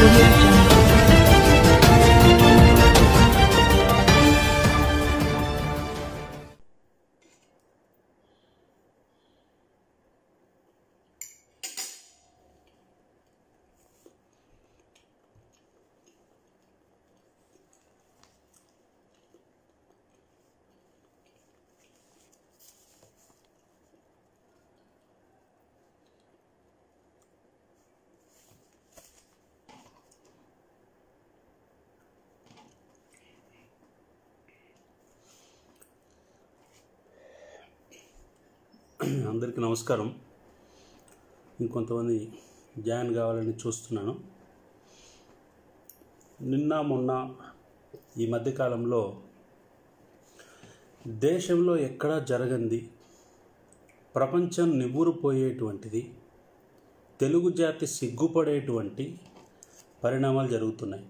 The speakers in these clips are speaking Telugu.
Audio Jungle. అందరికీ నమస్కారం. ఇంకొంతమంది జాయిన్ కావాలని చూస్తున్నాను. నిన్న మొన్న ఈ మధ్యకాలంలో దేశంలో ఎక్కడా జరగంది, ప్రపంచం నివ్వురుపోయేటువంటిది, తెలుగు జాతి సిగ్గుపడేటువంటి పరిణామాలు జరుగుతున్నాయి.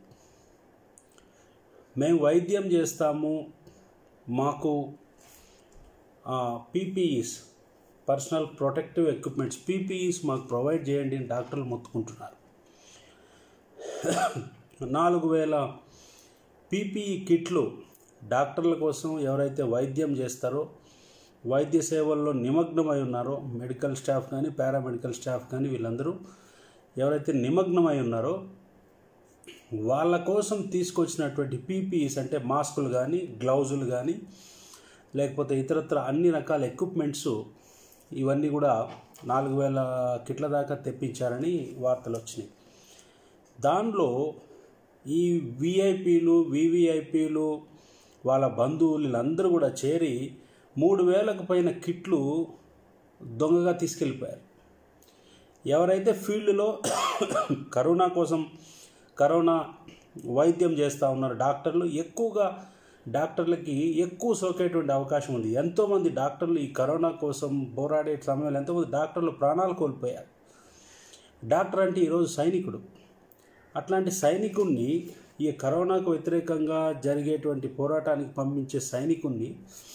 మేము వైద్యం చేస్తాము, మాకు PPEs personal protective equipments PPEs మాకు ప్రొవైడ్ చేయండి అని డాక్టర్లు మొత్తుకుంటున్నారు. 4000 పీపీఈ కిట్లు డాక్టర్ల కోసం ఎవరైతే వైద్యం చేస్తారో, వైద్య సేవల్లో నిమగ్నమై ఉన్నారో, మెడికల్ స్టాఫ్ కానీ పారామెడికల్ స్టాఫ్ కానీ వీళ్ళందరూ ఎవరైతే నిమగ్నమై ఉన్నారో వాళ్ళ కోసం తీసుకొచ్చినటువంటి పీపీఈస్ అంటే మాస్కులు కానీ, గ్లౌజులు కానీ, లేకపోతే ఇతరత్ర అన్ని రకాల ఎక్విప్మెంట్స్ ఇవన్నీ కూడా 4000 కిట్ల దాకా తెప్పించారని వార్తలు వచ్చినాయి. దానిలో ఈ విఐపీలు, వివిఐపీలు, వాళ్ళ బంధువులు వీళ్ళందరూ కూడా చేరి 3000కు పైన కిట్లు దొంగగా తీసుకెళ్ళిపోయారు. ఎవరైతే ఫీల్డ్లో కరోనా వైద్యం చేస్తూ ఉన్నారు డాక్టర్లు, డాక్టర్లకి ఎక్కువ సోకేటువంటి అవకాశం ఉంది. ఎంతోమంది డాక్టర్లు ఈ కరోనా కోసం పోరాడే సమయంలో ఎంతోమంది డాక్టర్లు ప్రాణాలు కోల్పోయారు. డాక్టర్ అంటే ఈరోజు సైనికుడు. అట్లాంటి సైనికుడిని, ఈ కరోనాకు వ్యతిరేకంగా జరిగేటువంటి పోరాటానికి పంపించే సైనికుడిని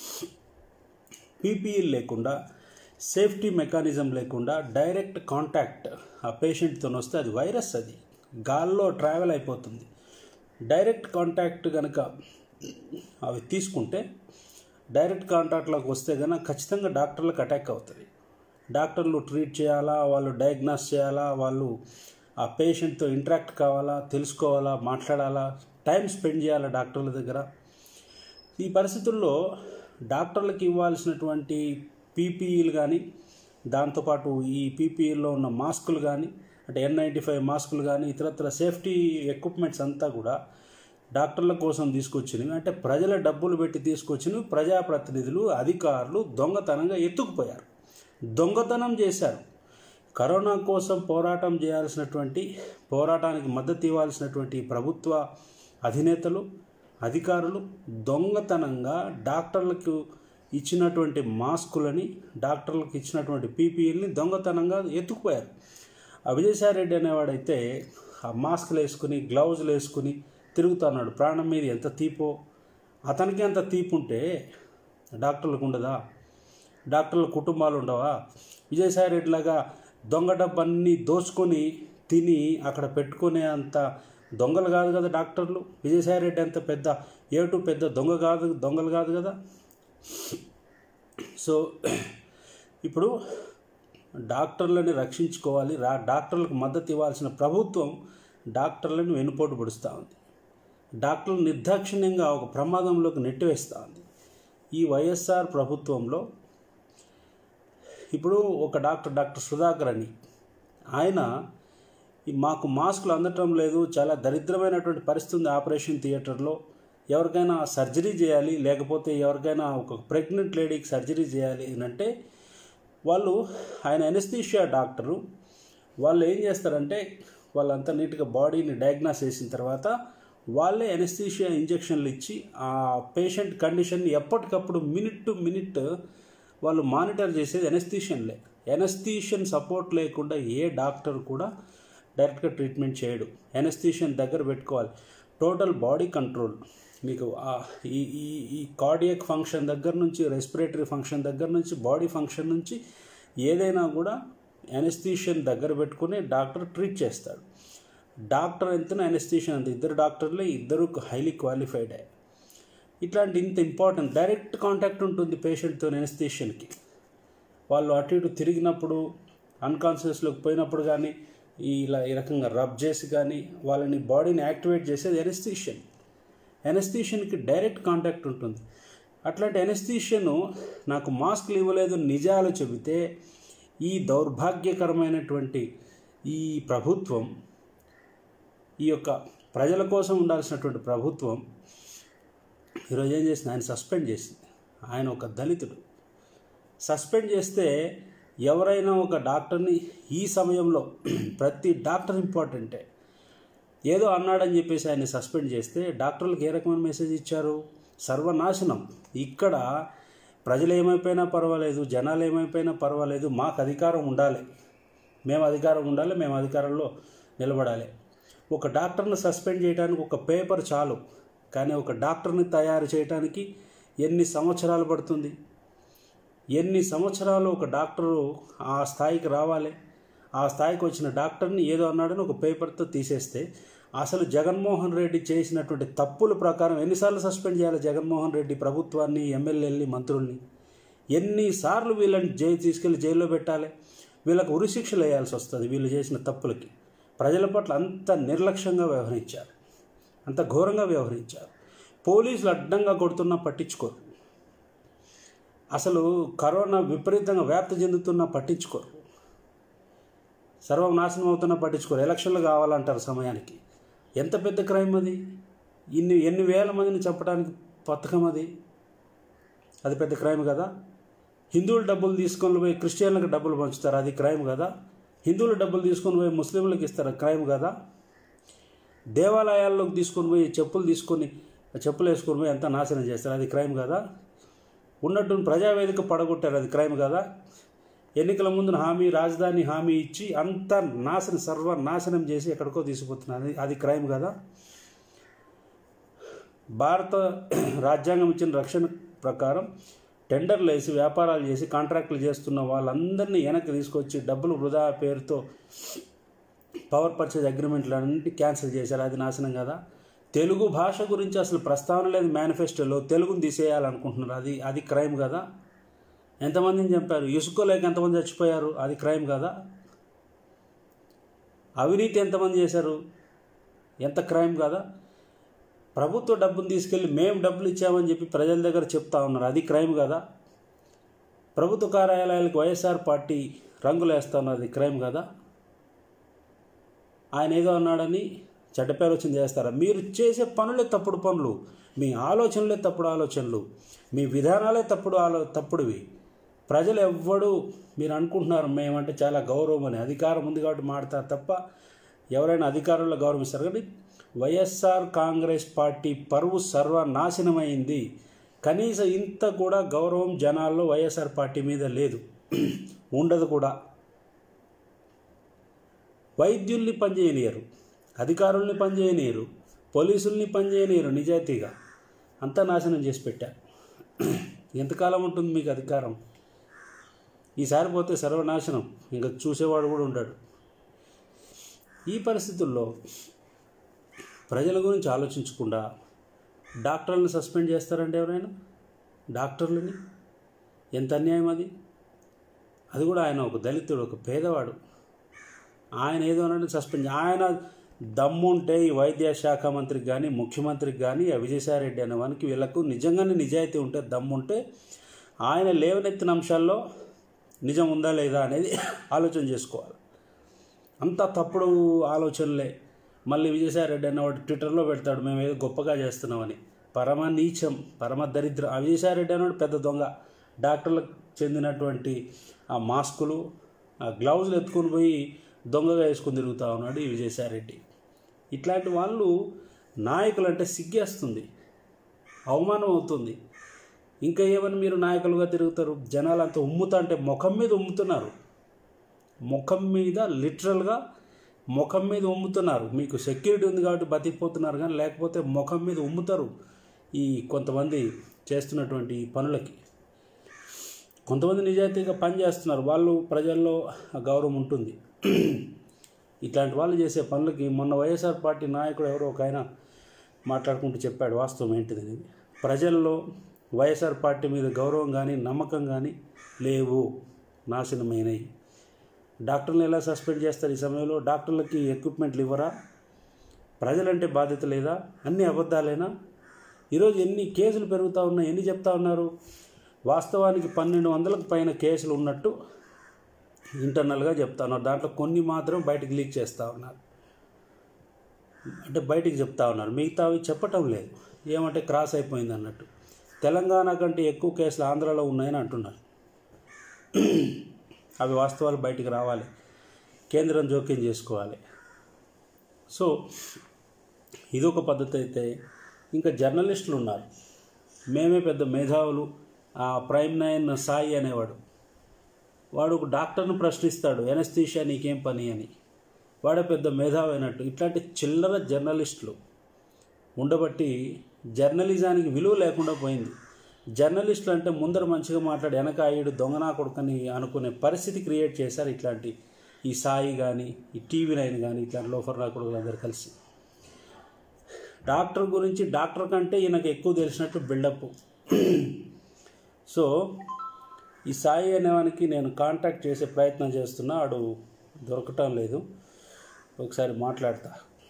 పీపీఈ లేకుండా, సేఫ్టీ మెకానిజం లేకుండా డైరెక్ట్ కాంటాక్ట్ ఆ పేషెంట్తో వస్తే అది వైరస్, అది గాల్లో ట్రావెల్ అయిపోతుంది. డైరెక్ట్ కాంటాక్ట్ కనుక అవి తీసుకుంటే, డైరెక్ట్ కాంటాక్ట్లోకి వస్తే కనుక ఖచ్చితంగా డాక్టర్లకు అటాక్ అవుతుంది. డాక్టర్లు ట్రీట్ చేయాలా, వాళ్ళు డయాగ్నోస్ చేయాలా, వాళ్ళు ఆ పేషెంట్తో ఇంటరాక్ట్ కావాలా, తెలుసుకోవాలా, మాట్లాడాలా, టైం స్పెండ్ చేయాలా డాక్టర్ల దగ్గర. ఈ పరిస్థితుల్లో డాక్టర్లకు ఇవ్వాల్సినటువంటి పీపీఈలు కానీ, దాంతోపాటు ఈ పీపీఈలో ఉన్న మాస్కులు కానీ, అంటే N95 మాస్కులు కానీ, ఇతరత్ర సేఫ్టీ ఎక్విప్మెంట్స్ అంతా కూడా డాక్టర్ల కోసం తీసుకొచ్చినవి, అంటే ప్రజల డబ్బులు పెట్టి తీసుకొచ్చినవి ప్రజాప్రతినిధులు, అధికారులు దొంగతనంగా ఎత్తుకుపోయారు, దొంగతనం చేశారు. కరోనా కోసం పోరాటానికి మద్దతు ఇవ్వాల్సినటువంటి ప్రభుత్వ అధినేతలు, అధికారులు దొంగతనంగా డాక్టర్లకు ఇచ్చినటువంటి మాస్కులని, డాక్టర్లకు ఇచ్చినటువంటి పీపీఈల్ని దొంగతనంగా ఎత్తుకుపోయారు. విజయసాయి రెడ్డి అనేవాడైతే ఆ మాస్కులు వేసుకుని, గ్లౌజులు వేసుకుని తిరుగుతున్నాడు. ప్రాణం మీద ఎంత తీపో, అతనికి ఎంత తీపు ఉంటే డాక్టర్లకు ఉండదా? డాక్టర్ల కుటుంబాలు ఉండవా? విజయసాయి రెడ్డిలాగా దొంగ డబ్బన్నీ దోచుకొని తిని అక్కడ పెట్టుకునే అంత దొంగలు కాదు కదా డాక్టర్లు. విజయసాయి రెడ్డి అంత పెద్ద దొంగలు కాదు కదా. సో ఇప్పుడు డాక్టర్లని రక్షించుకోవాలి, డాక్టర్లకు మద్దతు ఇవ్వాల్సిన ప్రభుత్వం డాక్టర్లను వెనుపోటు పొడుస్తూ ఉంది. డాక్టర్లు నిర్దాక్షిణ్యంగా ఒక ప్రమాదంలోకి నెట్టివేస్తూ ఉంది. ఈ వైఎస్ఆర్ ప్రభుత్వంలో ఇప్పుడు ఒక డాక్టర్ సుధాకర్ అని ఆయన మాకు మాస్కులు అందటం లేదు, చాలా దరిద్రమైనటువంటి పరిస్థితి ఉంది ఆపరేషన్ థియేటర్లో, ఎవరికైనా సర్జరీ చేయాలి, లేకపోతే ఎవరికైనా ఒక ప్రెగ్నెంట్ లేడీకి సర్జరీ చేయాలి అంటే ఆయన ఎనస్థీషియా డాక్టరు, వాళ్ళు ఏం చేస్తారంటే వాళ్ళంతా నీట్గా బాడీని డయాగ్నోస్ చేసిన తర్వాత వాళ్ళే ఎనస్థీషియా ఇంజెక్షన్లు ఇచ్చి ఆ పేషెంట్ కండిషన్ని ఎప్పటికప్పుడు మినిట్ టు మినిట్ వాళ్ళు మానిటర్ చేసేది ఎనస్థీషియన్ సపోర్ట్ లేకుండా ఏ డాక్టర్ కూడా డైరెక్ట్గా ట్రీట్మెంట్ చేయడు. ఎనస్థీషియన్ దగ్గర పెట్టుకోవాలి. టోటల్ బాడీ కంట్రోల్, మీకు ఈ కార్డియక్ ఫంక్షన్ దగ్గర నుంచి, రెస్పిరేటరీ ఫంక్షన్ దగ్గర నుంచి, బాడీ ఫంక్షన్ నుంచి ఏదైనా కూడా ఎనస్థీషియన్ దగ్గర పెట్టుకుని డాక్టర్ ట్రీట్ చేస్తాడు. డాక్టర్ ఎంతనో అనెస్థీషియన్ అంత, ఇద్దరు డాక్టర్లే, ఇద్దరు హైలీ క్వాలిఫైడ్. ఇట్లాంటి ఇంత ఇంపార్టెంట్ డైరెక్ట్ కాంటాక్ట్ ఉంటుంది పేషెంట్తో అనెస్థీషియన్కి. వాళ్ళు అటు ఇటు తిరిగినప్పుడు, అన్కాన్షియస్లోకి పోయినప్పుడు కానీ ఇలా ఈ రకంగా రబ్ చేసి కానీ వాళ్ళని బాడీని యాక్టివేట్ చేసేది అనెస్థీషియన్. అనెస్థీషియన్కి డైరెక్ట్ కాంటాక్ట్ ఉంటుంది. అట్లాంటి అనెస్థీషియను నాకు మాస్క్లు ఇవ్వలేదు నిజాలు చెబితే ఈ దౌర్భాగ్యకరమైనటువంటి ఈ ప్రభుత్వం, ఈ యొక్క ప్రజల కోసం ఉండాల్సినటువంటి ప్రభుత్వం ఈరోజు ఏం చేసింది? ఆయన సస్పెండ్ చేసింది. ఆయన ఒక దళితుడు. సస్పెండ్ చేస్తే ఎవరైనా ఒక డాక్టర్ని ఈ సమయంలో ప్రతి డాక్టర్ ఇంపార్టెంటే. ఏదో అన్నాడని చెప్పేసి ఆయన్ని సస్పెండ్ చేస్తే డాక్టర్లకు ఏ రకమైన మెసేజ్ ఇచ్చారు? సర్వనాశనం. ఇక్కడ ప్రజలు ఏమైపోయినా పర్వాలేదు, జనాలు ఏమైపోయినా పర్వాలేదు, మాకు అధికారం ఉండాలి, మేము అధికారంలో నిలబడాలి. ఒక డాక్టర్ని సస్పెండ్ చేయడానికి ఒక పేపర్ చాలు, కానీ ఒక డాక్టర్ని తయారు చేయడానికి ఎన్ని సంవత్సరాలు పడుతుంది? ఎన్ని సంవత్సరాలు ఒక డాక్టరు ఆ స్థాయికి రావాలి? ఆ స్థాయికి వచ్చిన డాక్టర్ని ఏదో అన్నాడని ఒక పేపర్తో తీసేస్తే అసలు జగన్మోహన్ రెడ్డి చేసినటువంటి తప్పుల ప్రకారం ఎన్నిసార్లు సస్పెండ్ చేయాలి జగన్మోహన్ రెడ్డి ప్రభుత్వాన్ని, ఎమ్మెల్యేలని, మంత్రుల్ని? ఎన్నిసార్లు వీళ్ళని తీసుకెళ్ళి జైల్లో పెట్టాలి? వీళ్ళకు ఉరిశిక్షలు వేయాల్సి వస్తుంది వీళ్ళు చేసిన తప్పులకి. ప్రజల పట్ల అంత నిర్లక్ష్యంగా వ్యవహరించారు, అంత ఘోరంగా వ్యవహరించారు. పోలీసులు అడ్డంగా కొడుతున్నా పట్టించుకోరు. అసలు కరోనా విపరీతంగా వ్యాప్తి చెందుతున్నా పట్టించుకోరు. సర్వనాశనం అవుతున్నా పట్టించుకోరు. ఎలక్షన్లు కావాలంటారు సమయానికి. ఎంత పెద్ద క్రైమ్ అది! ఎన్ని వేల మందిని చంపడానికి పథకం అది. అది పెద్ద క్రైమ్ కదా. హిందువులు డబ్బులు తీసుకొని పోయి క్రిస్టియన్లకు డబ్బులు పంచుతారు, అది క్రైమ్ కదా. హిందువులు డబ్బులు తీసుకొని పోయి ముస్లింలకు ఇస్తారు, క్రైమ్ కదా. దేవాలయాల్లోకి తీసుకొని పోయి చెప్పులు వేసుకొని పోయి అంతా నాశనం చేస్తారు, అది క్రైమ్ కదా. ఉన్నట్టు ప్రజావేదిక పడగొట్టారు, అది క్రైమ్ కదా. ఎన్నికల ముందు రాజధాని హామీ ఇచ్చి అంతా సర్వనాశనం చేసి ఎక్కడికో తీసుకుపోతున్నారు, అది క్రైమ్ కదా. భారత రాజ్యాంగం ఇచ్చిన రక్షణ ప్రకారం టెండర్లు వేసి వ్యాపారాలు చేసి కాంట్రాక్టులు చేస్తున్న వాళ్ళందరినీ వెనక్కి తీసుకొచ్చి డబ్బులు వృధా పేరుతో పవర్ పర్చేజ్ అగ్రిమెంట్లు అన్నింటి క్యాన్సిల్ చేశారు, అది నాశనం కదా. తెలుగు భాష గురించి అసలు ప్రస్తావన లేదు మేనిఫెస్టోలో, తెలుగుని తీసేయాలనుకుంటున్నారు, అది క్రైమ్ కదా. ఎంతమందిని చంపారు? ఇసుక లేక ఎంతమంది చచ్చిపోయారు, అది క్రైమ్ కదా. అవినీతి ఎంతమంది చేశారు, ఎంత క్రైమ్ కదా. ప్రభుత్వ డబ్బును తీసుకెళ్ళి మేము డబ్బులు ఇచ్చామని చెప్పి ప్రజల దగ్గర చెప్తా ఉన్నారు, అది క్రైమ్ కదా. ప్రభుత్వ కార్యాలయాలకు వైఎస్ఆర్ పార్టీ రంగులు వేస్తా ఉన్నారు, అది క్రైమ్ కదా. ఆయన ఏదో అన్నాడని చెడ్డపేరు చేస్తారా? మీరు చేసే పనులే తప్పుడు పనులు, మీ ఆలోచనలే తప్పుడు ఆలోచనలు, మీ విధానాలే తప్పుడువి. ప్రజలు ఎవ్వడు మీరు అనుకుంటున్నారు మేమంటే చాలా గౌరవం అని, అధికారం ఉంది కాబట్టి మాడతారు తప్ప ఎవరైనా అధికారంలో గౌరవిస్తారు. కానీ వైఎస్ఆర్ కాంగ్రెస్ పార్టీ పరువు సర్వనాశనమైంది. కనీసం ఇంత కూడా గౌరవం జనాల్లో వైఎస్ఆర్ పార్టీ మీద లేదు, ఉండదు కూడా. వైద్యుల్ని పనిచేయనియరు, అధికారుల్ని పనిచేయనీయరు, పోలీసుల్ని పనిచేయనీయరు నిజాయితీగా. అంతా నాశనం చేసి పెట్టారు. ఎంతకాలం ఉంటుంది మీకు అధికారం? ఈసారి పోతే సర్వనాశనం, ఇంకా చూసేవాడు కూడా ఉంటాడు. ఈ పరిస్థితుల్లో ప్రజల గురించి ఆలోచించకుండా డాక్టర్లను సస్పెండ్ చేస్తారంటే ఎవరైనా? డాక్టర్లని ఎంత అన్యాయం అది. అది కూడా ఆయన ఒక దళితుడు, ఒక పేదవాడు. ఆయన ఏదో అన్నట్టు సస్పెండ్. ఆయన దమ్ముంటే ఈ వైద్య శాఖ మంత్రికి కానీ ముఖ్యమంత్రికి కానీ విజయసాయిరెడ్డి అనేవానికి వీళ్ళకు నిజంగానే నిజాయితీ ఉంటే, దమ్ముంటే ఆయన లేవనెత్తిన అంశాల్లో నిజం ఉందా లేదా అనేది ఆలోచన చేసుకోవాలి. అంతా తప్పుడు ఆలోచనలే. మళ్ళీ విజయసాయిరెడ్డి అన్నవాడు ట్విట్టర్లో పెడతాడు మేము ఏదో గొప్పగా చేస్తున్నామని. పరమ నీచం, పరమ దరిద్రం. ఆ విజయసాయిరెడ్డి అన్నవాడు పెద్ద దొంగ. డాక్టర్లకు చెందినటువంటి ఆ మాస్కులు, ఆ గ్లౌజులు ఎత్తుకొని పోయి దొంగగా వేసుకొని తిరుగుతూ ఉన్నాడు ఈ విజయసాయిరెడ్డి. ఇట్లాంటి వాళ్ళు నాయకులు అంటే సిగ్గేస్తుంది, అవమానం అవుతుంది. ఇంకా ఏమని మీరు నాయకులుగా తిరుగుతారు? జనాలు అంతా ఉమ్ముతా అంటే ముఖం మీద ఉమ్ముతున్నారు, ముఖం మీద లిటరల్గా ముఖం మీద ఉమ్ముతున్నారు. మీకు సెక్యూరిటీ ఉంది కాబట్టి బతికిపోతున్నారు, కానీ లేకపోతే ముఖం మీద ఉమ్ముతారు ఈ కొంతమంది చేస్తున్నటువంటి పనులకి. కొంతమంది నిజాయితీగా పనిచేస్తున్నారు, వాళ్ళు ప్రజల్లో గౌరవం ఉంటుంది. ఇట్లాంటి వాళ్ళు చేసే పనులకి మొన్న వైఎస్ఆర్ పార్టీ నాయకుడు ఎవరో ఒక ఆయన మాట్లాడుకుంటూ చెప్పాడు వాస్తవం ఏంటిదని. ప్రజల్లో వైఎస్ఆర్ పార్టీ మీద గౌరవం కానీ నమ్మకం కానీ లేవు, నాశనమైనవి. డాక్టర్లు ఎలా సస్పెండ్ చేస్తారు ఈ సమయంలో? డాక్టర్లకి ఎక్విప్మెంట్లు ఇవ్వరా? ప్రజలంటే బాధ్యత లేదా? అన్ని అబద్ధాలేనా? ఈరోజు ఎన్ని కేసులు పెరుగుతూ ఉన్నాయి, ఎన్ని చెప్తా ఉన్నారు? వాస్తవానికి 1200కు పైన కేసులు ఉన్నట్టు ఇంటర్నల్గా చెప్తా ఉన్నారు. దాంట్లో కొన్ని మాత్రం బయటకు లీక్ చేస్తూ ఉన్నారు, అంటే బయటికి చెప్తా ఉన్నారు, మిగతావి చెప్పటం లేదు. ఏమంటే క్రాస్ అయిపోయింది అన్నట్టు. తెలంగాణ కంటే ఎక్కువ కేసులు ఆంధ్రాలో ఉన్నాయని అంటున్నారు. అవి వాస్తవాలు బయటికి రావాలి, కేంద్రం జోక్యం చేసుకోవాలి. సో ఇదొక పద్ధతి అయితే, ఇంకా జర్నలిస్టులు ఉన్నారు. మేమే పెద్ద మేధావులు. ఆ ప్రైమ్ 9 సాయి అనేవాడు, వాడు ఒక డాక్టర్ను ప్రశ్నిస్తాడు, ఎనస్థీషియా నీకేం పని అని. వాడే పెద్ద మేధావి అయినట్టు. ఇట్లాంటి చిల్లర జర్నలిస్టులు ఉండబట్టి జర్నలిజానికి విలువ లేకుండా పోయింది. జర్నలిస్టులు అంటే ముందర మంచిగా మాట్లాడి వెనక అయ్యాడు దొంగనా కొడుకని అనుకునే పరిస్థితి క్రియేట్ చేశారు ఇట్లాంటి ఈ సాయి కానీ, ఈ టీవీ 9 కానీ, ఇట్లాంటి లోఫర్ నా కొడుకులు అందరూ కలిసి. డాక్టర్ గురించి డాక్టర్ కంటే ఈయనకు ఎక్కువ తెలిసినట్టు బిల్డప్. సో ఈ సాయి అనేవానికి నేను కాంటాక్ట్ చేసే ప్రయత్నం చేస్తున్నా, వాడు దొరకటం లేదు. ఒకసారి మాట్లాడతా.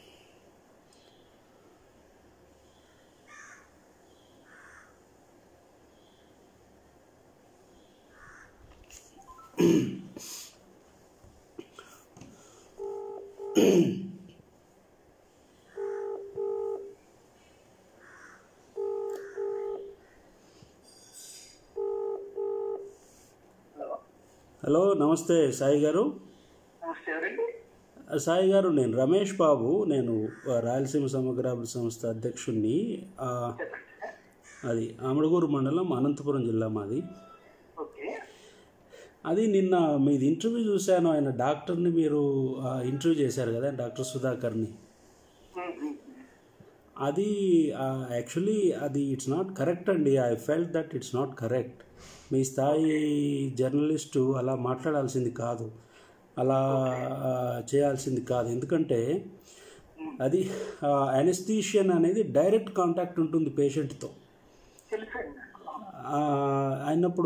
హలో, నమస్తే సాయి గారు. సాయి గారు, నేను రమేష్ బాబు, నేను రాయలసీమ సమగ్రాభివృద్ధి సంస్థ అధ్యక్షుడిని. అది అమడుగూరు మండలం, అనంతపురం జిల్లా మాది. అది నిన్న మీది ఇంటర్వ్యూ చూశాను. ఆయన డాక్టర్ని మీరు ఇంటర్వ్యూ చేశారు కదా, డాక్టర్ సుధాకర్ని. అది యాక్చువల్లీ అది ఇట్స్ నాట్ కరెక్ట్ అండి. I felt that it's not correct. మీ స్థాయి జర్నలిస్టు అలా మాట్లాడాల్సింది కాదు, అలా చేయాల్సింది కాదు. ఎందుకంటే అది అనస్థీషియన్ అనేది డైరెక్ట్ కాంటాక్ట్ ఉంటుంది పేషెంట్తో. అయినప్పుడు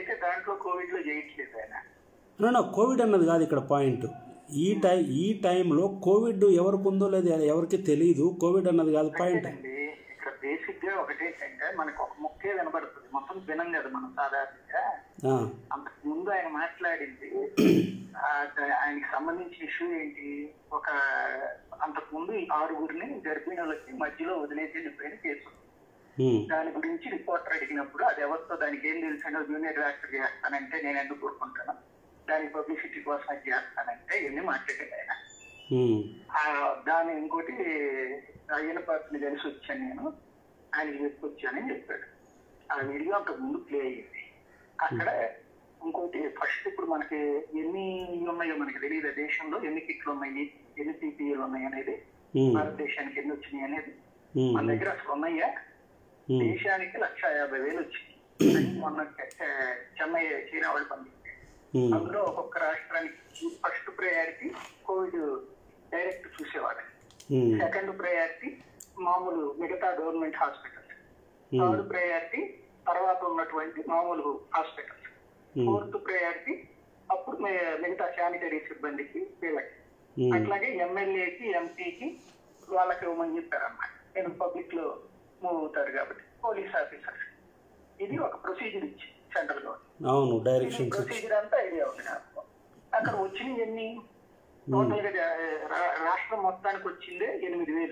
కోవిడ్ అన్నది కాదు ఇక్కడ పాయింట్. ఈ టైంలో కోవిడ్ ఎవరికి ఉందో లేదు ఎవరికి తెలియదు. కోవిడ్ అన్నది కాదు పాయింట్. ఇక్కడ బేసిక్ గా ఒకటేంటంటే మనకు ఒక ముక్కే వినపడుతుంది, మొత్తం వినం కదా మనం సాధారణంగా. అంతకు ముందు ఆయన మాట్లాడింది, ఆయనకి సంబంధించిన ఇష్యూ ఏంటి, ఒక అంతకు ముందు 6 గర్భిణులకి మధ్యలో వదిలేసి వెళ్ళిపోయిన కేసు. దాని గురించి రిపోర్టర్ అడిగినప్పుడు అది ఎవరితో దానికి ఏం తెలుసంటే జూనియర్ డాక్టర్ చేస్తానంటే నేను ఎందుకు కోరుకుంటాను, దానికి పబ్లిసిటీ కోసం అది చేస్తానంటే ఇవన్నీ మాట్లాడాడు ఆయన. దాని ఇంకోటి అయ్యన పాత్రని కలిసి వచ్చాను నేను, ఆయనకి చెప్పొచ్చానని చెప్పాడు. ఆ వీడియో అంతకు ముందు ప్లే అయ్యింది. అక్కడ ఇంకోటి ఫస్ట్ ఇప్పుడు మనకి ఎన్ని ఉన్నాయో మనకి తెలియదు, దేశంలో ఎన్ని కిట్లు ఉన్నాయి, ఎన్ని పీపీఈలు ఉన్నాయి అనేది, భారతదేశానికి ఎన్ని వచ్చినాయి అనేది మన దగ్గర అసలు ఉన్నాయా? దేశానికి 150,000 వచ్చింది. మొన్న చెన్నై చైనా వాళ్ళు పంపించారు. అందులో ఒక్కొక్క రాష్ట్రానికి ఫస్ట్ ప్రయారిటీ కోవిడ్ డైరెక్ట్ చూసేవాడు, సెకండ్ ప్రయారిటీ మామూలు మిగతా గవర్నమెంట్ హాస్పిటల్స్, థర్డ్ ప్రయారిటీ తర్వాత ఉన్నటువంటి మామూలు హాస్పిటల్స్, ఫోర్త్ ప్రయారిటీ అప్పుడు మిగతా శానిటరీ సిబ్బందికి వీళ్ళకి. అట్లాగే ఎమ్మెల్యేకి ఎంపీకి వాళ్ళకి ఇవ్వమని చెప్పారన్నమాట. నేను పబ్లిక్ లో మూవ్ అవుతారు కాబట్టి పోలీస్ ఆఫీసర్స్. ఇది ఒక ప్రొసీజర్ ఇచ్చి సెంట్రల్ గవర్నమెంట్ ప్రొసీజర్ అంతా ఐడియా ఉంది నాకు. అక్కడ వచ్చినవి ఎన్ని టోటల్ గా రాష్ట్రం మొత్తానికి వచ్చిందే 8,000.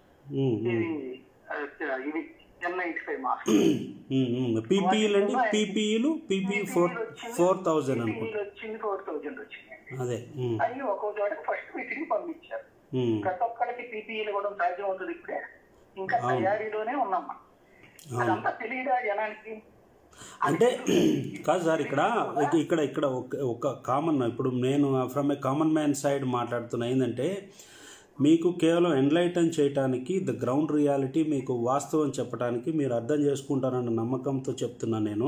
ఇది N95 మాస్క్. పీపీఈలు అండి, పీపీఈలు 4,000 అనుకుంటా వచ్చింది, 4,000 వచ్చింది. అదే అవి ఒక్కో చోట ఫస్ట్ మీటింగ్ పంపించారు. ప్రతి ఒక్కరికి పీపీఈలు కూడా సాధ్యం అవుతుంది. ఇప్పుడే ఇంకా తయారీలోనే ఉన్నామ్మా. అదంతా తెలియదా జనానికి? అంటే కాదు సార్, ఇక్కడ ఒక కామన్, ఇప్పుడు నేను from a common man side మాట్లాడుతున్నా. ఏంటంటే మీకు కేవలం ఎన్లైటన్ చేయడానికి, ద గ్రౌండ్ రియాలిటీ మీకు వాస్తవం చెప్పడానికి మీరు అర్థం చేసుకుంటారన్న నమ్మకంతో చెప్తున్నాను నేను.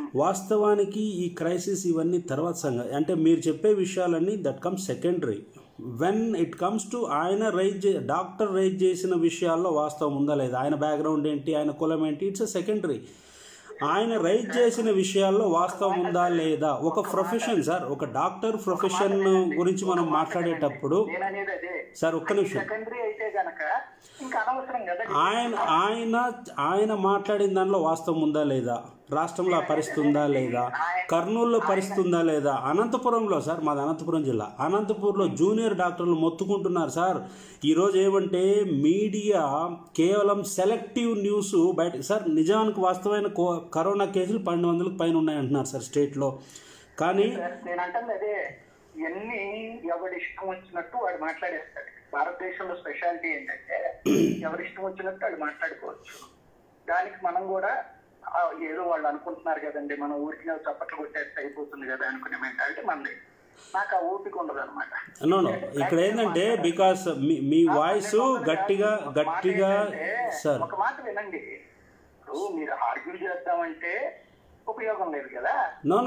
వాస్తవానికి ఈ క్రైసిస్ ఇవన్నీ తర్వాత సంగతి. అంటే మీరు చెప్పే విషయాలన్నీ that come secondary. When it comes to ఆయన డాక్టర్ రైజ్ చేసిన విషయాల్లో వాస్తవం ఉందా లేదా, ఆయన బ్యాక్గ్రౌండ్ ఏంటి, ఆయన కులం ఏంటి, ఇట్స్ సెకండరీ. ఆయన రైజ్ చేసిన విషయాల్లో వాస్తవం ఉందా లేదా, ఒక ప్రొఫెషన్ సార్, ఒక డాక్టర్ ప్రొఫెషన్ గురించి మనం మాట్లాడేటప్పుడు సార్ ఒక్క నిమిషం, ఆయన మాట్లాడిన దానిలో వాస్తవం ఉందా లేదా, రాష్ట్రంలో పరిస్థితి ఉందా లేదా, కర్నూలులో పరిస్థితి ఉందా లేదా, అనంతపురంలో సార్, మాది అనంతపురం జిల్లా, అనంతపూర్లో జూనియర్ డాక్టర్లు మొత్తుకుంటున్నారు సార్. ఈరోజు ఏమంటే మీడియా కేవలం సెలెక్టివ్ న్యూస్ బయట సార్, నిజానికి వాస్తవమైన కరోనా కేసులు 1200 పైన ఉన్నాయంటున్నారు సార్ స్టేట్లో. కానీ నేను అంటే అదే ఇవన్నీ ఎవరి ఇష్టం వచ్చినట్టు వాడు మాట్లాడేస్తాడు. భారతదేశంలో స్పెషాలిటీ ఏంటంటే ఎవరి ఇష్టం వచ్చినట్టు వాడు మాట్లాడుకోవచ్చు. దానికి మనం కూడా ఏదో వాళ్ళు అనుకుంటున్నారు కదండి, మనం ఊరికి చప్పట్లు కొట్టేస్తే అయిపోతుంది కదా అనుకునే మెంటాలిటీ మనది. నాకు ఆ ఓపిక ఉండదు అనమాట. ఇక్కడ ఏంటంటే బికాస్ మీ వాయిస్ గట్టిగా సార్ ఒక మాట వినండి. ఇప్పుడు మీరు ఆర్గ్యూ చేద్దామంటే ఉపయోగం లేదు కదా. నో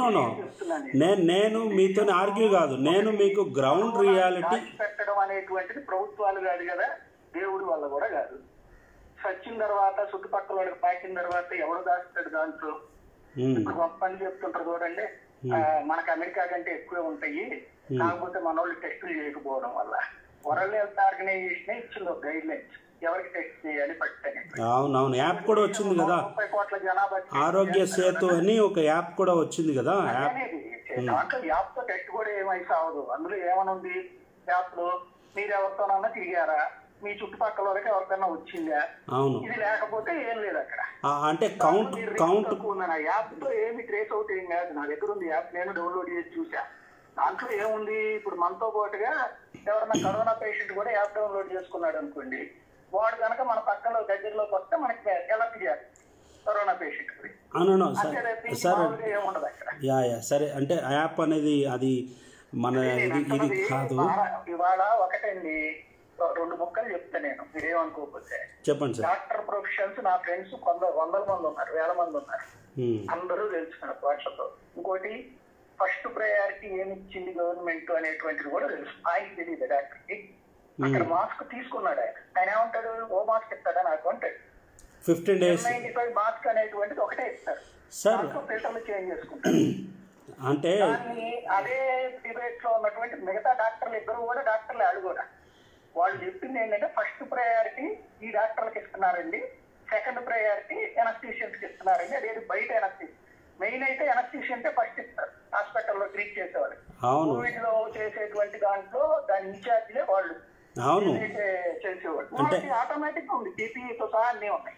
నేను మీతో ఆర్గ్యూ కాదు, నేను మీకు గ్రౌండ్ రియాలిటీ పెట్టడం అనేటువంటిది ప్రభుత్వాలు కాదు కదా, దేవుడి వల్ల కూడా కాదు. సచ్చిన తర్వాత చుట్టుపక్కల వాళ్ళకి పాకిన తర్వాత ఎవడు దాస్తాడు దాంట్లో. ఇప్పుడు గొప్ప పని చెప్తుంటారు చూడండి, మనకు అమెరికా కంటే ఎక్కువే ఉంటాయి, కాకపోతే మన వాళ్ళు టెస్టులు చేయకపోవడం వల్ల. వరల్డ్ హెల్త్ ఆర్గనైజేషన్ ఇచ్చింది ఒక గైడ్ లైన్స్, ఎవరికి టెస్ట్ చేయాలి పట్టని. అవునవును, యాప్ కూడా వచ్చింది కదా, 30 కోట్ల జనాభా ఆరోగ్య సేతు అని ఒక యాప్ కూడా వచ్చింది కదా. దాంట్లో యాప్ తో టెస్ట్ కూడా ఏమైతే అవ్వదు. అందులో ఏమనుంది యాప్ లో, మీరు ఎవరితోనన్నా తిరిగారా, మీ చుట్టుపక్కల వాళ్ళకి ఎవరికైనా వచ్చిందా, ఇది లేకపోతే ఏం లేదు అక్కడ. అంటే కౌంట్ యాప్ తో ఏమి ట్రేస్ అవుట్ ఏం కాదు. నా దగ్గర ఉంది యాప్, నేను డౌన్లోడ్ చేసి చూసా. దాంట్లో ఏముంది, ఇప్పుడు మనతో పాటుగా ఎవరన్నా కరోనా పేషెంట్ కూడా యాప్ డౌన్లోడ్ చేసుకున్నాడు అనుకోండి, వాడు కనుక మన పక్కన దగ్గరలోకి వస్తే మనకి ఎలర్ట్ చేయాలి కరోనా పేషెంట్ ఏముండదు అక్కడ. సరే, అంటే యాప్ అనేది అది మన ఇది కాదు. ఇవాళ ఒకటండి, 2 ముక్కలు చెప్తా నేను, మీరేమనుకోకపోతే. చెప్పండి సార్. డాక్టర్ ప్రొఫెషన్స్ నా ఫ్రెండ్స్ 100 మంది ఉన్నారు, 1000 మంది ఉన్నారు, అందరూ తెలుసుకున్నారు వాట్సాప్. ఇంకోటి ఫస్ట్ ప్రయారిటీ ఏమి ఇచ్చింది గవర్నమెంట్ అనేటువంటిది కూడా తెలుసు. ఆయనకి తెలియదు డాక్టర్కి. అక్కడ మాస్క్ తీసుకున్నాడు ఆయన ఏమంటాడు, ఓ మాస్క్ ఇస్తాడా నాకు అంటాడు. 15 days 95 మాస్క్ అనేటువంటిది ఒకటే ఇస్తారు సార్, ఫిల్టర్లు చేంజ్ చేసుకుంటారు. అంటే అదే డిబేట్ లో ఉన్నటువంటి మిగతా డాక్టర్లు ఇద్దరు కూడా డాక్టర్లు ఆడు కూడా వాళ్ళు చెప్పింది ఏంటంటే ఫస్ట్ ప్రయారిటీ ఈ డాక్టర్లకు ఇస్తున్నారండి, సెకండ్ ప్రయారిటీ ఎనస్థీషియన్స్ ఇస్తున్నారండి. అదేది బయట ఎనస్థీషియన్, మెయిన్ అయితే ఎనస్థీషియన్ ఫస్ట్ ఇస్తారు హాస్పిటల్లో ట్రీట్ చేసేవాళ్ళు. కోవిడ్ లో చేసేటువంటి దాంట్లో దాని ఇన్ఛార్జిలే వాళ్ళు చేసేవాళ్ళు. ఆటోమేటిక్ గా ఉంది, టీపీతో సహా అన్నీ ఉన్నాయి.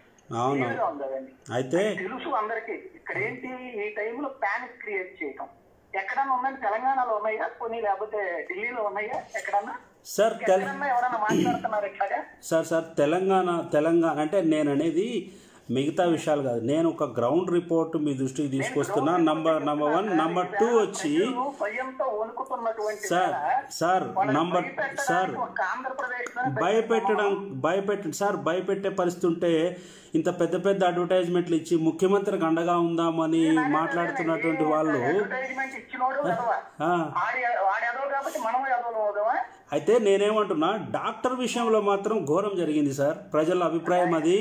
అయితే తెలుసు అందరికి. ఇక్కడ ఏంటి, ఈ టైంలో పానిక్ క్రియేట్ చేయటం ఎక్కడన్నా ఉందండి? తెలంగాణలో ఉన్నాయా కొన్ని, లేకపోతే ఢిల్లీలో ఉన్నాయా ఎక్కడన్నా? సార్ ఎవరన్నా మాట్లాడుతున్నారు ఇట్లాగా? సార్ తెలంగాణ అంటే నేను అనేది మిగతా విషయాలు కాదు, నేను ఒక గ్రౌండ్ రిపోర్ట్ మీ దృష్టికి తీసుకొస్తున్నా. నంబర్ 1, నంబర్ 2 వచ్చి సార్ భయపెట్టే పరిస్థితి ఉంటే ఇంత పెద్ద పెద్ద అడ్వర్టైజ్మెంట్లు ఇచ్చి ముఖ్యమంత్రికి అండగా ఉందామని మాట్లాడుతున్నటువంటి వాళ్ళు. అయితే నేనేమంటున్నా, డాక్టర్ విషయంలో మాత్రం ఘోరం జరిగింది సార్. ప్రజల అభిప్రాయం అది.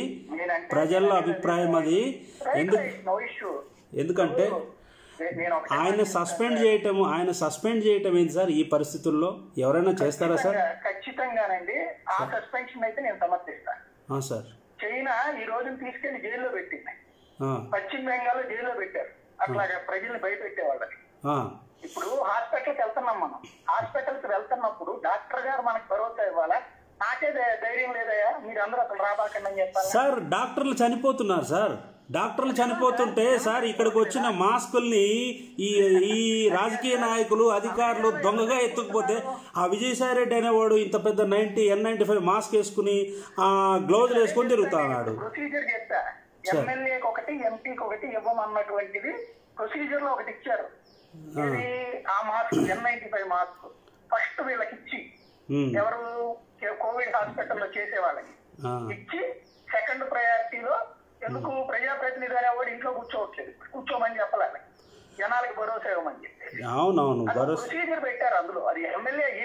ఎందుకంటే ఆయన సస్పెండ్ చేయటం ఏంటి సార్ ఈ పరిస్థితుల్లో? ఎవరైనా చేస్తారా సార్? ఖచ్చితంగానండి. ఆ సస్పెన్షన్ అయితే నేను సమర్థిస్తాను సార్. చైనా ఈ రోజుని తీసుకెళ్లి జైల్లో పెట్టింది, పశ్చిమ బెంగాల్లో జైల్లో పెట్టారు. అట్లాగా ప్రజల్ని భయపెట్టే వాళ్ళకి. ఇప్పుడు హాస్పిటల్కి వెళ్తున్నాం, మనం హాస్పిటల్కి వెళ్తున్నప్పుడు డాక్టర్ గారు మనకు భరోసా ఇవ్వాలా? నాకే ధైర్యం లేదయ్యా, మీరు అందరూ అసలు రాబాకండి అని చెప్పాలి సార్. డాక్టర్లు చనిపోతున్నారు సార్. డాక్టర్లు చనిపోతుంటే సార్ ఇక్కడికి వచ్చిన మాస్కుల్ని ఈ రాజకీయ నాయకులు అధికారులు దొంగగా ఎత్తుకుపోతే ఆ విజయసాయి రెడ్డి అనేవాడు ఇంత పెద్ద N95 మాస్క్ వేసుకుని గ్లౌజులు వేసుకొని తిరుగుతున్నాడు. ప్రొసీజర్ చెప్తా, ఎమ్మెల్యేకి ఒకటి ఎంపీకి ఒకటి ఇవ్వమన్నటువంటిది ప్రొసీజర్ లో ఒకటి ఇచ్చారు. ఆ మాస్క్ N95 మాస్క్ ఫస్ట్ వీళ్ళకి ఇచ్చి, ఎవరు కోవిడ్ హాస్పిటల్లో చేసే వాళ్ళకి ఇచ్చి, సెకండ్ ప్రయారిటీలో ఎందుకు ప్రజాప్రతినిధి అనేవాడు ఇంట్లో కూర్చోమని చెప్పాలి, జనాలకి భరోసా ఇవ్వమని చెప్పేసి అవునవును ప్రొసీజర్ పెట్టారు అందులో. అది ఎమ్మెల్యే ఈవెన్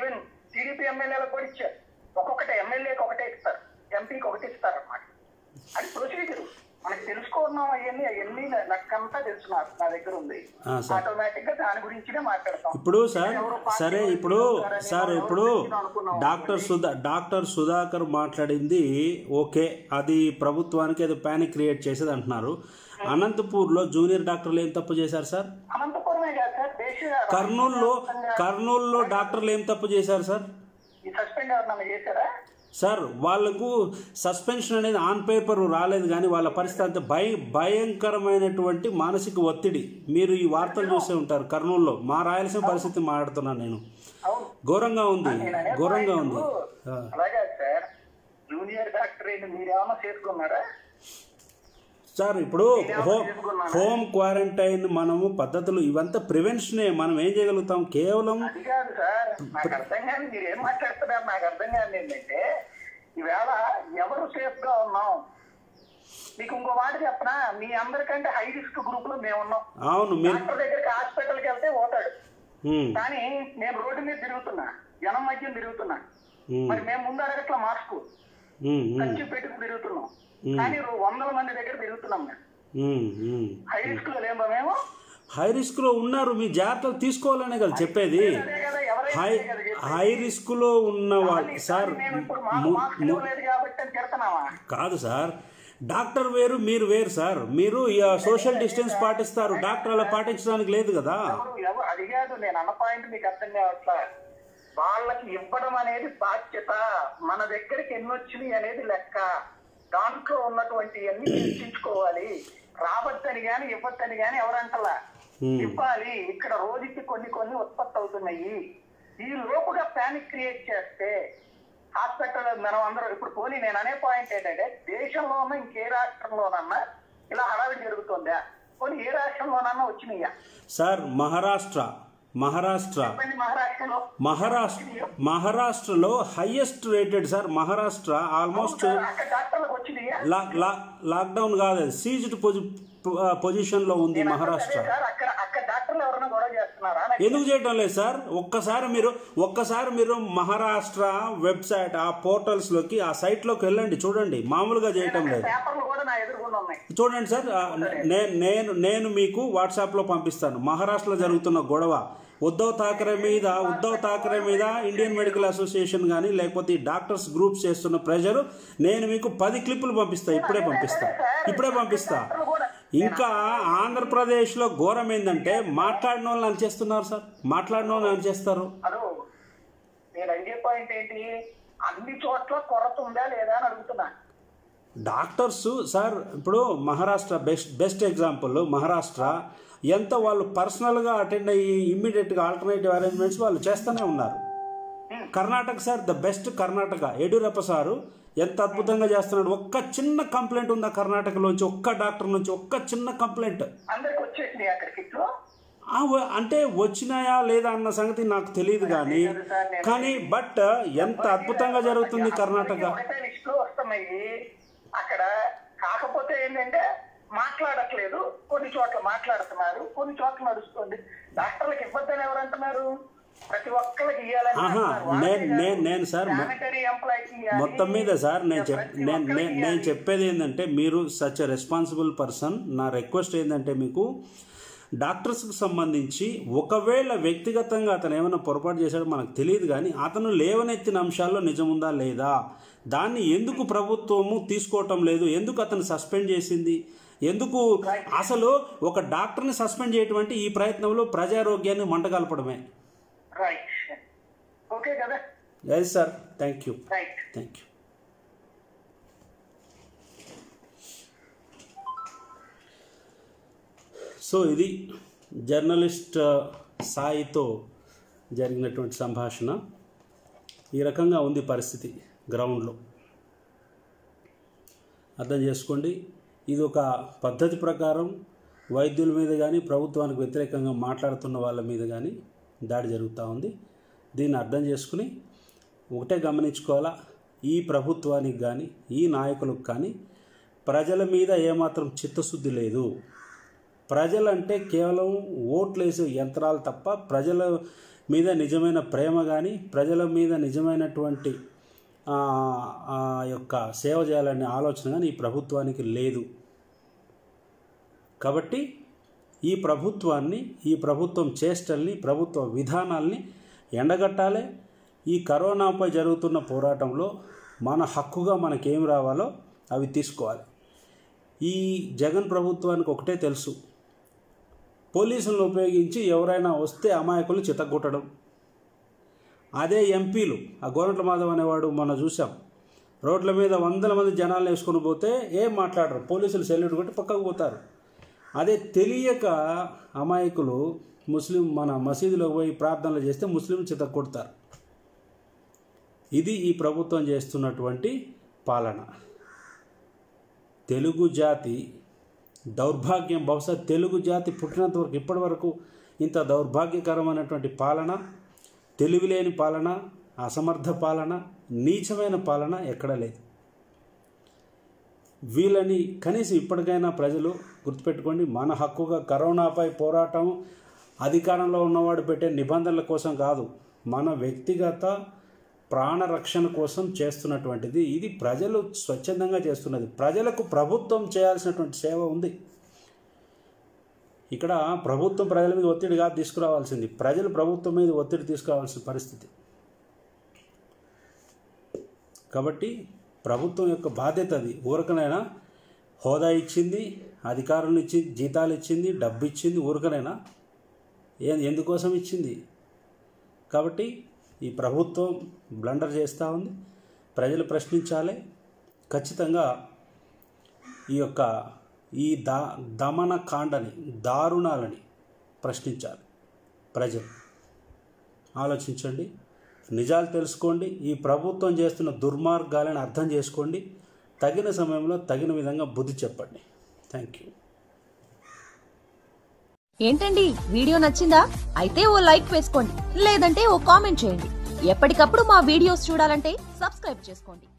టీడీపీ ఎమ్మెల్యేలకు కూడా ఇచ్చారు. ఒక్కొక్కటి ఎమ్మెల్యేకి ఒకటే ఇస్తారు, ఎంపీకి ఒకటి ఇస్తారు అన్నమాట. అది ప్రొసీజర్. మనకి తెలుసుకున్నాం. అవన్నీ లెక్కంతా తెలుసు, నా దగ్గర ఉంది. ఆటోమేటిక్ గా దాని గురించినే మాట్లాడతాం. ఇప్పుడు సార్ సరే, ఇప్పుడు డాక్టర్ సుధాకర్ మాట్లాడింది ఓకే, అది ప్రభుత్వానికి అది ప్యానిక్ క్రియేట్ చేసేది అంటున్నారు. అనంతపూర్లో జూనియర్ డాక్టర్లు ఏం తప్పు చేశారు సార్? అనంతపురమే కాదు సార్, కర్నూలులో డాక్టర్లు ఏం తప్పు చేశారు సార్? సస్పెండ్ ఎవరన్నా చేశారా సార్? వాళ్ళకు సస్పెన్షన్ అనేది ఆన్ పేపర్ రాలేదు, కానీ వాళ్ళ పరిస్థితి అంత భయంకరమైనటువంటి మానసిక ఒత్తిడి. మీరు ఈ వార్తలు చూసే ఉంటారు. కర్నూలులో మా రాయలసీమ పరిస్థితి మాట్లాడుతున్నాను నేను. ఘోరంగా ఉంది. అలాగే సార్, జూనియర్ డాక్టర్ మీరేమన్నా చేసుకున్నారా సార్? ఇప్పుడు హోమ్ క్వారంటైన్ మనము పద్ధతులు ఇవంతా ప్రివెన్షనే. మనం ఏం చేయగలుగుతాం? కేవలం అది కాదు సార్, నాకు అర్థం కాదు మీరు ఏం మాట్లాడుతున్నారు. నాకు అర్థం కాదు ఏంటంటే, ఈవేళ ఎవరు సేఫ్ గా ఉన్నాం? మీకు ఇంకో మాట చెప్పనా, మీ అందరికంటే హై రిస్క్ గ్రూప్ లో మేము ఉన్నాం. అవును, డాక్టర్ దగ్గరికి హాస్పిటల్కి వెళ్తే పోతాడు, కానీ నేను రోడ్డు మీద తిరుగుతున్నా, జనం మధ్య తిరుగుతున్నా. మరి మేము ముందు అడగట్లా మాస్క్ ఖర్చు పెట్టుకు తిరుగుతున్నాం, కానీ 100 మంది దగ్గర తిరుగుతున్నాం. మేము హై రిస్క్ లో లేమా? మేము హై రిస్క్ లో ఉన్నారు, మీ జాగ్రత్తలు తీసుకోవాలనే కదా చెప్పేది. హై రిస్క్ లో ఉన్న వాళ్ళు సార్ కాదు సార్, డాక్టర్ వేరు మీరు వేరు సార్. మీరు సోషల్ డిస్టెన్స్ పాటిస్తారు, డాక్టర్ అలా పాటించడానికి లేదు కదా. అది కాదు నేను అన్న పాయింట్ మీకు అర్థం కావట్లా. వాళ్ళకి ఇవ్వడం అనేది బాధ్యత, మన దగ్గరికి ఎన్ని వచ్చినాయి అనేది లెక్క. దాంట్లో ఉన్నటువంటి అన్ని చర్చించుకోవాలి. రావద్దని గాని ఇవ్వద్దని గాని ఎవరంటలా, ఇవ్వాలి. ఇక్కడ రోజుకి కొన్ని ఉత్పత్తి అవుతున్నాయి. ఈ లోపుగా ప్యానిక్ క్రియేట్ చేస్తే హాస్పిటల్ మనం అందరం ఇప్పుడు పోనీ నేను అనే పాయింట్ ఏంటంటే, దేశంలో ఉన్న ఇంకే రాష్ట్రంలోనన్నా ఇలా హడావిడి జరుగుతుందా? పోనీ ఏ రాష్ట్రంలోనన్నా వచ్చినాయా సార్? మహారాష్ట్రలో highest rated sir. Maharashtra almost lockdown కాదు, సీజ్డ్ పొజిషన్ లో ఉంది మహారాష్ట్ర. ఎందుకు చేయటం లేదు సార్? ఒక్కసారి మీరు మహారాష్ట్ర వెబ్సైట్, ఆ పోర్టల్స్ లోకి, ఆ సైట్ లోకి వెళ్ళండి, చూడండి. మామూలుగా చేయటం లేదు. చూడండి సార్, నేను మీకు వాట్సాప్ లో పంపిస్తాను. మహారాష్ట్రలో జరుగుతున్న గొడవ, ఉద్ధవ్ ఠాకరే మీద ఇండియన్ మెడికల్ అసోసియేషన్ కానీ లేకపోతే ఈ డాక్టర్స్ గ్రూప్స్ చేస్తున్న ప్రెషర్, నేను మీకు 10 క్లిప్పులు పంపిస్తాను. ఇప్పుడే పంపిస్తా. ఇంకా ఆంధ్రప్రదేశ్లో ఘోరం ఏంటంటే, మాట్లాడిన వాళ్ళని అంచేస్తున్నారు సార్. మాట్లాడిన వాళ్ళని అంచేస్తారు. అన్ని చోట్ల కొరత ఉందా లేదా అని అడుగుతున్నా. డాక్టర్స్ సార్, ఇప్పుడు మహారాష్ట్ర బెస్ట్ ఎగ్జాంపుల్. మహారాష్ట్ర ఎంత వాళ్ళు పర్సనల్గా అటెండ్ అయ్యి ఇమ్మీడియట్గా ఆల్టర్నేటివ్ అరేంజ్మెంట్స్ వాళ్ళు చేస్తూనే ఉన్నారు. Karnataka sir, the best Karnataka. Yediyurappa sir ఎంత అద్భుతంగా చేస్తున్నాడు. ఒక్క చిన్న కంప్లైంట్ ఉందా కర్ణాటకలోంచి? ఒక్క డాక్టర్ నుంచి ఒక్క చిన్న కంప్లైంట్ అంటే వచ్చినాయా లేదా అన్న సంగతి నాకు తెలియదు కానీ బట్ ఎంత అద్భుతంగా జరుగుతుంది కర్ణాటక. అక్కడ కాకపోతే ఏంటంటే మాట్లాడట్లేదు, కొన్ని చోట్ల మాట్లాడుతున్నారు, కొన్ని చోట్ల నడుస్తుంది. డాక్టర్లకు ఇవ్వద్దని ఎవరంటున్నారు? ప్రతి ఒక్కరికి నేను సార్ మొత్తం మీద సార్ నేను చెప్పేది ఏంటంటే, మీరు సచ్ ఎ రెస్పాన్సిబుల్ పర్సన్. నా రిక్వెస్ట్ ఏంటంటే, మీకు డాక్టర్స్కి సంబంధించి ఒకవేళ వ్యక్తిగతంగా అతను ఏమైనా పొరపాటు చేశాడో మనకు తెలియదు, కానీ అతను లేవనెత్తిన అంశాల్లో నిజముందా లేదా, దాన్ని ఎందుకు ప్రభుత్వము తీసుకోవటం లేదు, ఎందుకు అతను సస్పెండ్ చేసింది, ఎందుకు అసలు ఒక డాక్టర్ని సస్పెండ్ చేయటం అంటే ఈ ప్రయత్నంలో ప్రజారోగ్యాన్ని మంటగలపడమే. Yes sir, thank you. So ఇది జర్నలిస్ట్ సాయితో జరిగినటువంటి సంభాషణ. ఈ రకంగా ఉంది పరిస్థితి గ్రౌండ్లో. అర్థం చేసుకోండి. ఇది ఒక పద్ధతి ప్రకారం వైద్యుల మీద కానీ ప్రభుత్వానికి వ్యతిరేకంగా మాట్లాడుతున్న వాళ్ళ మీద కానీ దాడి జరుగుతూ ఉంది. దీన్ని అర్థం చేసుకుని ఒకటే గమనించుకోవాలా, ఈ ప్రభుత్వానికి కానీ ఈ నాయకులకు కానీ ప్రజల మీద ఏమాత్రం చిత్తశుద్ధి లేదు. ప్రజలంటే కేవలం ఓట్లేసే యంత్రాలు తప్ప ప్రజల మీద నిజమైన ప్రేమ కానీ, ప్రజల మీద నిజమైనటువంటి యొక్క సేవ చేయాలనే ఆలోచన కానీ ఈ ప్రభుత్వానికి లేదు. కాబట్టి ఈ ప్రభుత్వాన్ని, ఈ ప్రభుత్వం చేష్టల్ని, ప్రభుత్వ విధానాల్ని ఎండగట్టాలి. ఈ కరోనాపై జరుగుతున్న పోరాటంలో మన హక్కుగా మనకేం రావాలో అవి తీసుకోవాలి. ఈ జగన్ ప్రభుత్వానికి ఒకటే తెలుసు, పోలీసులను ఉపయోగించి ఎవరైనా వస్తే అమాయకులు చితగొట్టడం. అదే ఎంపీలు, ఆ గోరంట్ల మాధవ్ అనేవాడు మొన్న చూసాం, రోడ్ల మీద వందల మంది జనాలను వేసుకొని పోతే ఏం మాట్లాడరు, పోలీసులు సెల్యూట్ కొట్టి పక్కకు పోతారు. అదే తెలియక అమాయకులు మన మసీదులో పోయి ప్రార్థనలు చేస్తే ముస్లిం చితగొడతారు. ఇది ఈ ప్రభుత్వం చేస్తున్నటువంటి పాలన. తెలుగు జాతి దౌర్భాగ్యం, బహుశా తెలుగు జాతి పుట్టినంతవరకు ఇప్పటి వరకు ఇంత దౌర్భాగ్యకరమైనటువంటి పాలన, తెలివిలేని పాలన, అసమర్థ పాలన, నీచమైన పాలన ఎక్కడా లేదు. వీళ్ళని కనీసం ఇప్పటికైనా ప్రజలు గుర్తుపెట్టుకోండి, మన హక్కుగా కరోనాపై పోరాటం అధికారంలో ఉన్నవాడు పెట్టే నిబంధనల కోసం కాదు, మన వ్యక్తిగత ప్రాణరక్షణ కోసం చేస్తున్నటువంటిది. ఇది ప్రజలు స్వచ్ఛందంగా చేస్తున్నది. ప్రజలకు ప్రభుత్వం చేయాల్సినటువంటి సేవ ఉంది. ఇక్కడ ప్రభుత్వం ప్రజల మీద ఒత్తిడి కాదు తీసుకురావాల్సింది, ప్రజలు ప్రభుత్వం మీద ఒత్తిడి తీసుకురావాల్సిన పరిస్థితి. కాబట్టి ప్రభుత్వం యొక్క బాధ్యత అది. ఊరకనైనా హోదా ఇచ్చింది, అధికారులు ఇచ్చింది, జీతాలు ఇచ్చింది, డబ్బు ఇచ్చింది, ఊరకనైనా ఎందుకోసం ఇచ్చింది? కాబట్టి ఈ ప్రభుత్వం బ్లండర్ చేస్తూ ఉంది. ప్రజలు ప్రశ్నించాలి. ఖచ్చితంగా ఈ దమన కాండని, దారుణాలని ప్రశ్నించాలి. ప్రజలు ఆలోచించండి, నిజాలు తెలుసుకోండి, ఈ ప్రభుత్వం చేస్తున్న దుర్మార్గాలను అర్థం చేసుకోండి, తగిన సమయంలో తగిన విధంగా బుద్ధి చెప్పండి. Thank you. ఏంటండి, వీడియో నచ్చిందా? అయితే ఓ లైక్ వేసుకోండి, లేదంటే ఓ కామెంట్ చేయండి. ఎప్పటికప్పుడు మా వీడియోస్ చూడాలంటే సబ్స్క్రైబ్ చేసుకోండి.